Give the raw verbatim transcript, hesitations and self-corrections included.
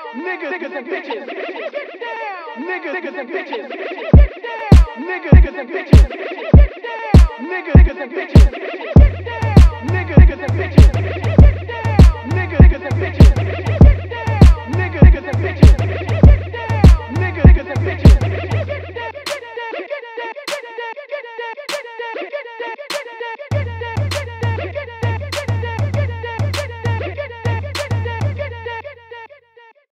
Niggas, niggas and bitches. Niggas, niggas and bitches. Niggas, niggas and bitches. Niggas, niggas and bitches.